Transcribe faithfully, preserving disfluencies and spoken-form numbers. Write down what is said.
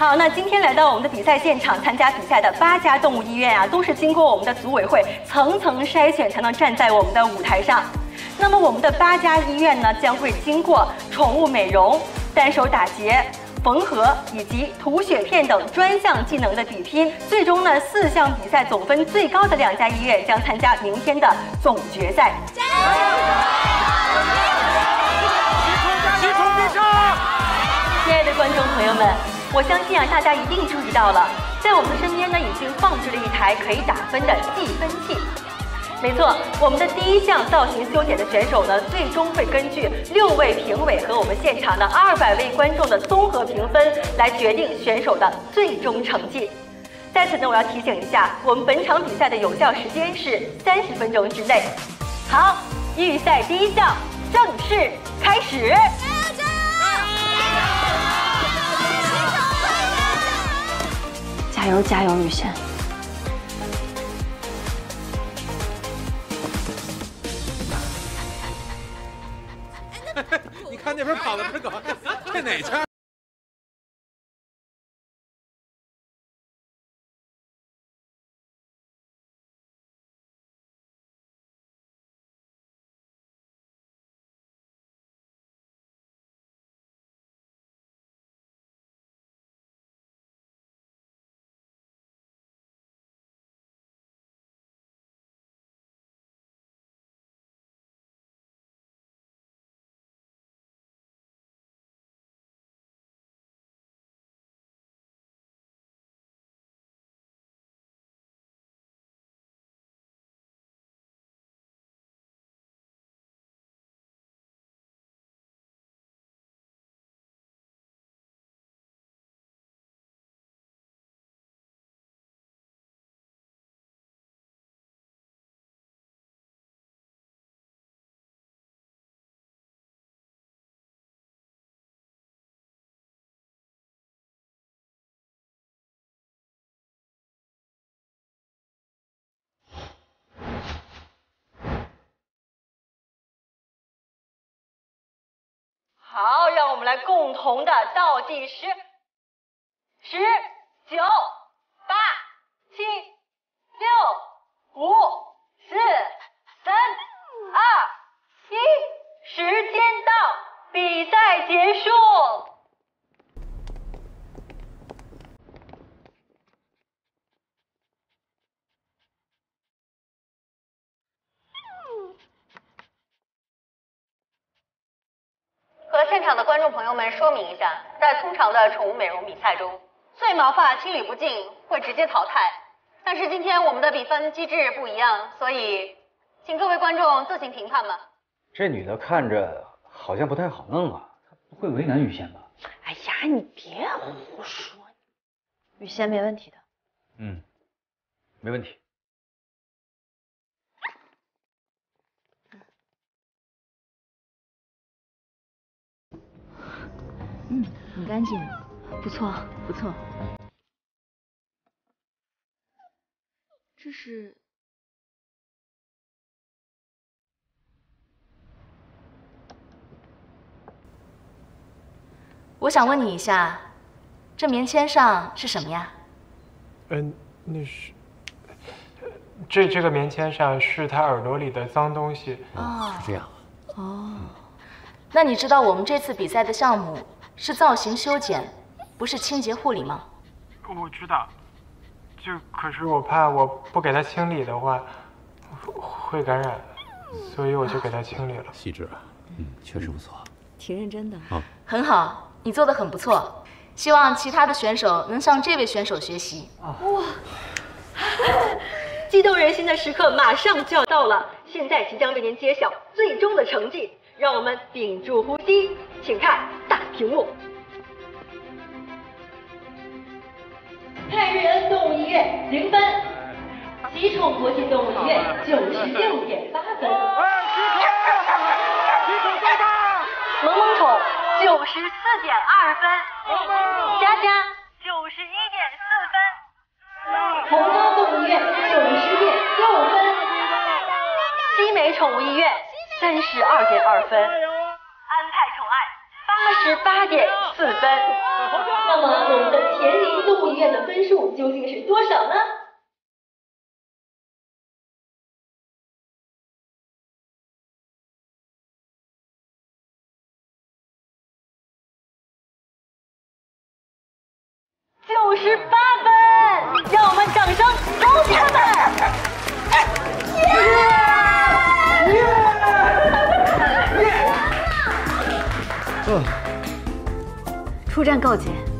好，那今天来到我们的比赛现场参加比赛的八家动物医院啊，都是经过我们的组委会层层筛选才能站在我们的舞台上。那么我们的八家医院呢，将会经过宠物美容、单手打结、缝合以及涂血片等专项技能的比拼，最终呢，四项比赛总分最高的两家医院将参加明天的总决赛。加油！ 起冲必胜！ 亲爱的观众朋友们，我相信啊，大家一定注意到了，在我们身边呢，已经放置了一台可以打分的计分器。没错，我们的第一项造型修剪的选手呢，最终会根据六位评委和我们现场的二百位观众的综合评分来决定选手的最终成绩。在此呢，我要提醒一下，我们本场比赛的有效时间是三十分钟之内。好，预赛第一项正式开始。 加油加油，雨轩！ 你看那边跑的这狗，这哪家？ 好，让我们来共同的倒计时：十、九、八、七、六、五、四、三、二、一，时间到，比赛结束。和现场的观众朋友们说明一下，在通常的宠物美容比赛中，碎毛发清理不净会直接淘汰。但是今天我们的比分机制不一样，所以请各位观众自行评判吧。 这女的看着好像不太好弄啊，她不会为难雨轩吧？ 哎呀，你别胡说，雨轩没问题的。 嗯，没问题。 嗯，很干净，不错不错。这是我想问你一下，这棉签上是什么呀？ 嗯，那是这这个棉签上是他耳朵里的脏东西。 哦， 是这样。 哦，那你知道我们这次比赛的项目是造型修剪，不是清洁护理吗？ 我知道，就可是我怕我不给它清理的话会感染，所以我就给它清理了。 细致，嗯，确实不错， 挺认真的。 啊， 很好，你做得很不错。希望其他的选手能向这位选手学习。 哇，激动人心的时刻马上就要到了，现在即将为您揭晓最终的成绩，让我们屏住呼吸，请看大屏幕。泰瑞恩动物医院零分，喜宠国际动物医院九十六点八分，萌萌宠九十四点二分，佳佳九十一点四分，红高动物医院九十点六分，西美宠物医院三十二点二分，安泰宠爱八十八点四分。那么我们的田林动物医院的分数究竟是多少呢？就是八分，让我们掌声恭喜他们！ 出战告捷。